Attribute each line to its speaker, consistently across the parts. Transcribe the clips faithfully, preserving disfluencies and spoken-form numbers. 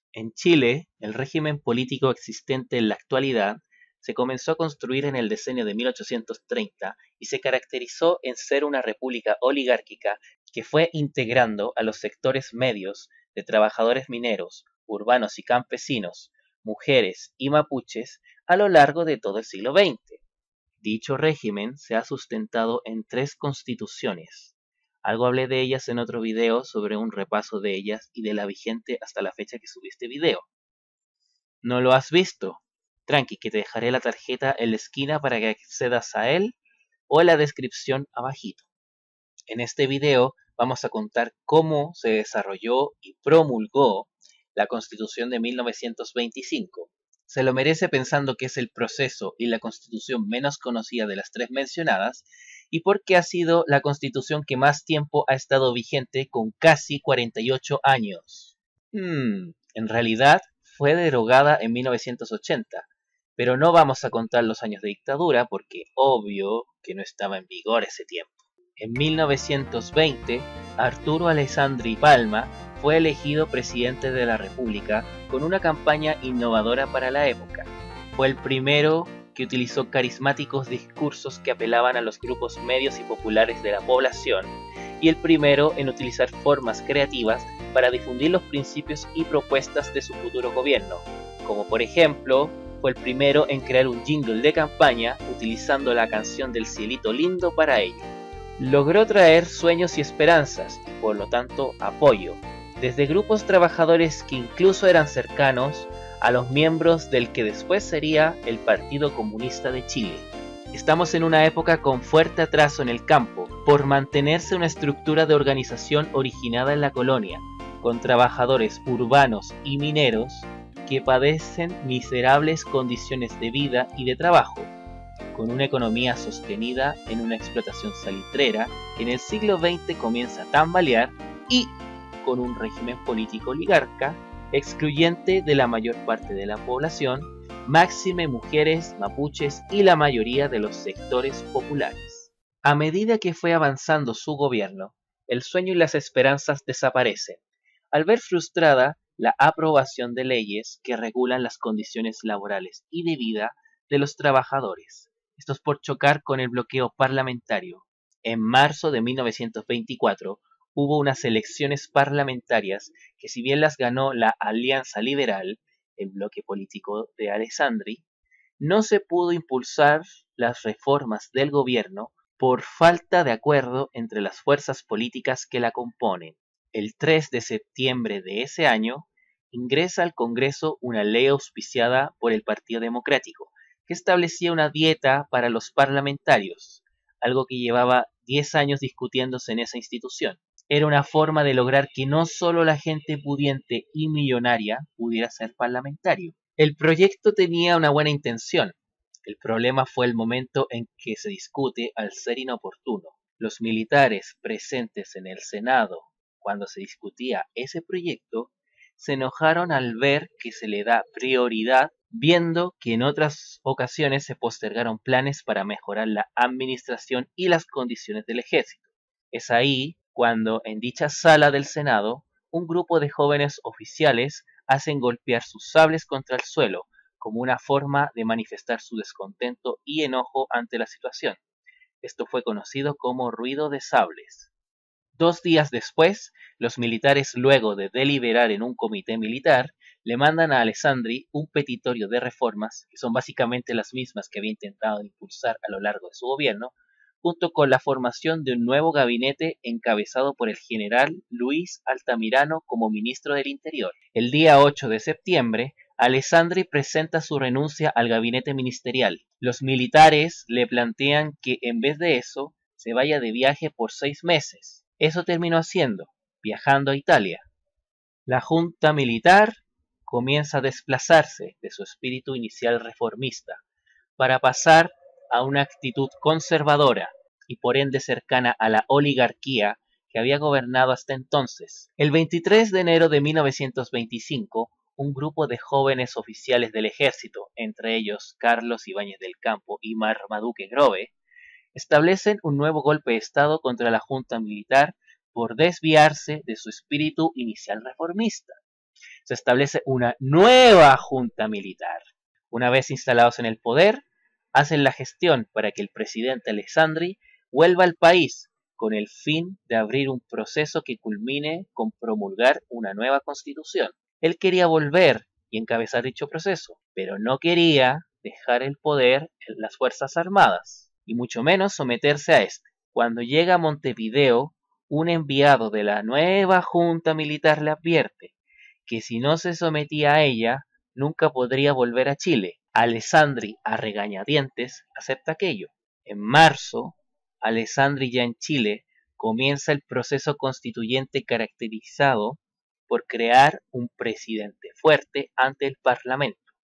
Speaker 1: En Chile, el régimen político existente en la actualidad se comenzó a construir en el decenio de mil ochocientos treinta y se caracterizó en ser una república oligárquica que fue integrando a los sectores medios de trabajadores mineros, urbanos y campesinos, mujeres y mapuches a lo largo de todo el siglo veinte. Dicho régimen se ha sustentado en tres constituciones. Algo hablé de ellas en otro video sobre un repaso de ellas y de la vigente hasta la fecha que subí este video. ¿No lo has visto? Tranqui, que te dejaré la tarjeta en la esquina para que accedas a él o en la descripción abajito. En este video vamos a contar cómo se desarrolló y promulgó la Constitución de mil novecientos veinticinco. Se lo merece pensando que es el proceso y la constitución menos conocida de las tres mencionadas y porque ha sido la constitución que más tiempo ha estado vigente con casi cuarenta y ocho años. Hmm, en realidad fue derogada en mil novecientos ochenta, pero no vamos a contar los años de dictadura porque obvio que no estaba en vigor ese tiempo. En mil novecientos veinte, Arturo Alessandri Palma fue elegido presidente de la República con una campaña innovadora para la época. Fue el primero que utilizó carismáticos discursos que apelaban a los grupos medios y populares de la población, y el primero en utilizar formas creativas para difundir los principios y propuestas de su futuro gobierno, como por ejemplo, fue el primero en crear un jingle de campaña utilizando la canción del Cielito Lindo para ello. Logró traer sueños y esperanzas, y por lo tanto apoyo, desde grupos trabajadores que incluso eran cercanos a los miembros del que después sería el Partido Comunista de Chile. Estamos en una época con fuerte atraso en el campo, por mantenerse una estructura de organización originada en la colonia, con trabajadores urbanos y mineros que padecen miserables condiciones de vida y de trabajo, con una economía sostenida en una explotación salitrera que en el siglo veinte comienza a tambalear y con un régimen político oligarca excluyente de la mayor parte de la población, máxime mujeres, mapuches y la mayoría de los sectores populares. A medida que fue avanzando su gobierno, el sueño y las esperanzas desaparecen, al ver frustrada la aprobación de leyes que regulan las condiciones laborales y de vida de los trabajadores. Esto es por chocar con el bloqueo parlamentario. En marzo de mil novecientos veinticuatro hubo unas elecciones parlamentarias que, si bien las ganó la Alianza Liberal, el bloque político de Alessandri, no se pudo impulsar las reformas del gobierno por falta de acuerdo entre las fuerzas políticas que la componen. El tres de septiembre de ese año ingresa al Congreso una ley auspiciada por el Partido Democrático, que establecía una dieta para los parlamentarios, algo que llevaba diez años discutiéndose en esa institución. Era una forma de lograr que no solo la gente pudiente y millonaria pudiera ser parlamentario. El proyecto tenía una buena intención. El problema fue el momento en que se discute al ser inoportuno. Los militares presentes en el Senado cuando se discutía ese proyecto se enojaron al ver que se le da prioridad, viendo que en otras ocasiones se postergaron planes para mejorar la administración y las condiciones del ejército. Es ahí cuando en dicha sala del Senado un grupo de jóvenes oficiales hacen golpear sus sables contra el suelo como una forma de manifestar su descontento y enojo ante la situación. Esto fue conocido como ruido de sables. Dos días después, los militares, luego de deliberar en un comité militar, le mandan a Alessandri un petitorio de reformas, que son básicamente las mismas que había intentado impulsar a lo largo de su gobierno, junto con la formación de un nuevo gabinete encabezado por el general Luis Altamirano como ministro del Interior. El día ocho de septiembre, Alessandri presenta su renuncia al gabinete ministerial. Los militares le plantean que en vez de eso, se vaya de viaje por seis meses. Eso terminó haciendo, viajando a Italia. La junta militar comienza a desplazarse de su espíritu inicial reformista para pasar a una actitud conservadora y por ende cercana a la oligarquía que había gobernado hasta entonces. El veintitrés de enero de mil novecientos veinticinco, un grupo de jóvenes oficiales del ejército, entre ellos Carlos Ibáñez del Campo y Marmaduke Grove, establecen un nuevo golpe de Estado contra la junta militar por desviarse de su espíritu inicial reformista. se establece una nueva junta militar. Una vez instalados en el poder, hacen la gestión para que el presidente Alessandri vuelva al país con el fin de abrir un proceso que culmine con promulgar una nueva constitución. Él quería volver y encabezar dicho proceso, pero no quería dejar el poder en las Fuerzas Armadas, y mucho menos someterse a este. Cuando llega a Montevideo, un enviado de la nueva junta militar le advierte que si no se sometía a ella, nunca podría volver a Chile. Alessandri, a regañadientes, acepta aquello. En marzo, Alessandri ya en Chile comienza el proceso constituyente caracterizado por crear un presidente fuerte ante el Parlamento.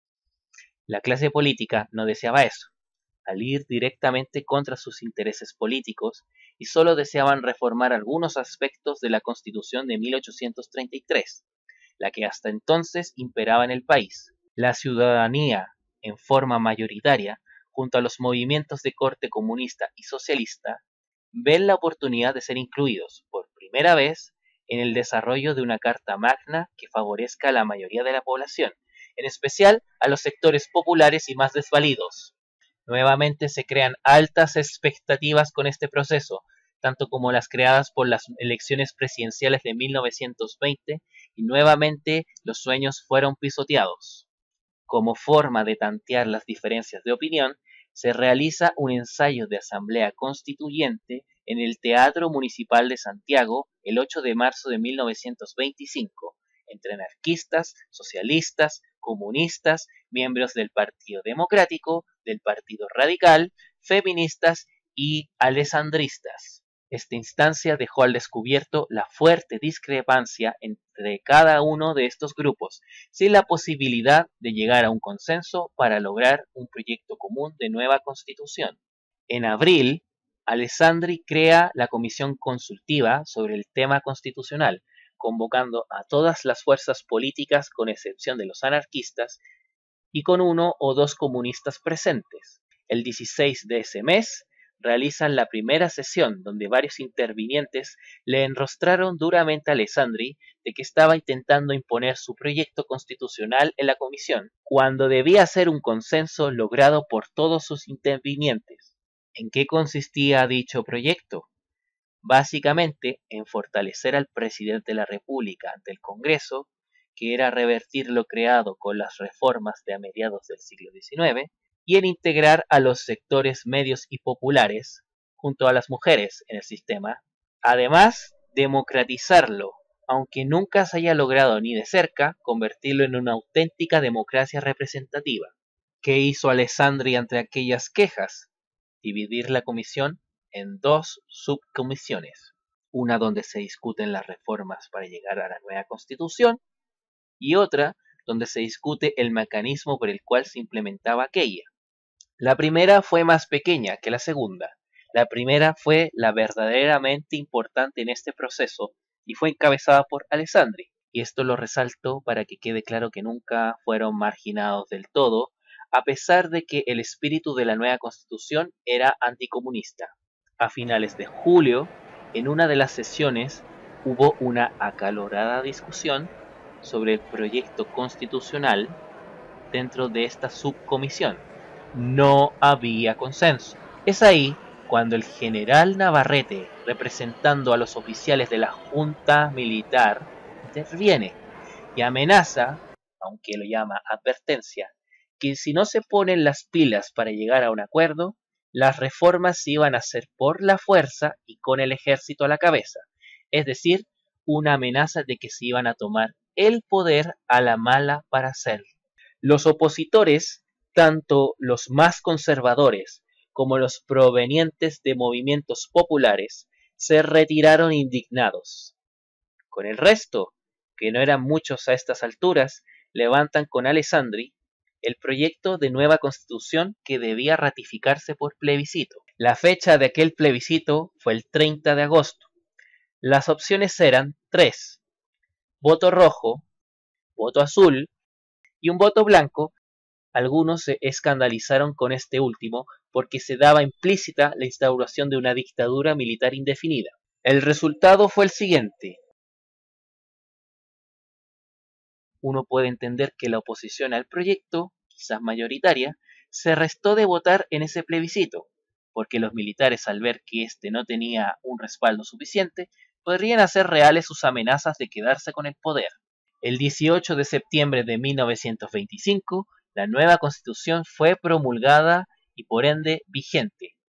Speaker 1: La clase política no deseaba eso, al ir directamente contra sus intereses políticos, y solo deseaban reformar algunos aspectos de la Constitución de mil ochocientos treinta y tres, la que hasta entonces imperaba en el país. La ciudadanía, en forma mayoritaria, junto a los movimientos de corte comunista y socialista, ven la oportunidad de ser incluidos, por primera vez, en el desarrollo de una Carta Magna que favorezca a la mayoría de la población, en especial a los sectores populares y más desvalidos. Nuevamente se crean altas expectativas con este proceso, tanto como las creadas por las elecciones presidenciales de mil novecientos veinte, y nuevamente los sueños fueron pisoteados. Como forma de tantear las diferencias de opinión, se realiza un ensayo de asamblea constituyente en el Teatro Municipal de Santiago el ocho de marzo de mil novecientos veinticinco, entre anarquistas, socialistas, comunistas, miembros del Partido Democrático, del Partido Radical, feministas y alessandristas. Esta instancia dejó al descubierto la fuerte discrepancia entre cada uno de estos grupos, sin la posibilidad de llegar a un consenso para lograr un proyecto común de nueva constitución. En abril, Alessandri crea la Comisión Consultiva sobre el tema constitucional, convocando a todas las fuerzas políticas con excepción de los anarquistas y con uno o dos comunistas presentes. El dieciséis de ese mes realizan la primera sesión donde varios intervinientes le enrostraron duramente a Alessandri de que estaba intentando imponer su proyecto constitucional en la comisión, cuando debía ser un consenso logrado por todos sus intervinientes. ¿En qué consistía dicho proyecto? Básicamente en fortalecer al presidente de la República ante el Congreso, que era revertir lo creado con las reformas de a mediados del siglo diecinueve, y en integrar a los sectores medios y populares, junto a las mujeres en el sistema. Además, democratizarlo, aunque nunca se haya logrado ni de cerca convertirlo en una auténtica democracia representativa. ¿Qué hizo Alessandri ante aquellas quejas? Dividir la comisión en dos subcomisiones, una donde se discuten las reformas para llegar a la nueva constitución y otra donde se discute el mecanismo por el cual se implementaba aquella. La primera fue más pequeña que la segunda. La primera fue la verdaderamente importante en este proceso y fue encabezada por Alessandri, y esto lo resalto para que quede claro que nunca fueron marginados del todo, a pesar de que el espíritu de la nueva constitución era anticomunista. A finales de julio, en una de las sesiones, hubo una acalorada discusión sobre el proyecto constitucional dentro de esta subcomisión. No había consenso. Es ahí cuando el general Navarrete, representando a los oficiales de la Junta Militar, interviene y amenaza, aunque lo llama advertencia, que si no se ponen las pilas para llegar a un acuerdo, las reformas se iban a hacer por la fuerza y con el ejército a la cabeza, es decir, una amenaza de que se iban a tomar el poder a la mala para hacerlo. Los opositores, tanto los más conservadores como los provenientes de movimientos populares, se retiraron indignados. Con el resto, que no eran muchos a estas alturas, levantan con Alessandri el proyecto de nueva constitución que debía ratificarse por plebiscito. La fecha de aquel plebiscito fue el treinta de agosto. Las opciones eran tres: voto rojo, voto azul y un voto blanco. Algunos se escandalizaron con este último porque se daba implícita la instauración de una dictadura militar indefinida. El resultado fue el siguiente: uno puede entender que la oposición al proyecto, quizás mayoritaria, se restó de votar en ese plebiscito, porque los militares, al ver que éste no tenía un respaldo suficiente, podrían hacer reales sus amenazas de quedarse con el poder. El dieciocho de septiembre de mil novecientos veinticinco, la nueva constitución fue promulgada y por ende vigente,